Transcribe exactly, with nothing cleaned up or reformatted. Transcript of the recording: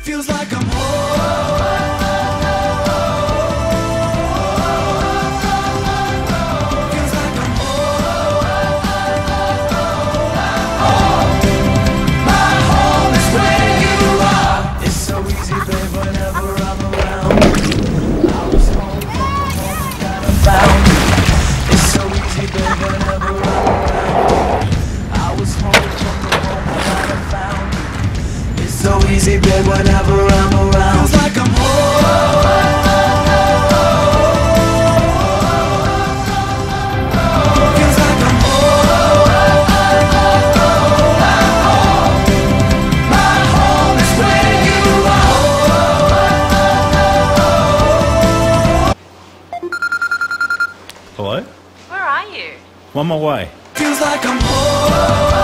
Feels like I'm home. Feels like I'm home. My home is where you are. It's so easy, babe, whenever I'm around. I was home from the moment that I found you. It's so easy, babe, whenever I'm around. I was home from the moment that I found you. It's so easy, babe, whenever I'm around. Feels like I'm home. Feels like I'm home. My home is where you are. Hello? Where are you? I'm on my way. Feels like I'm home.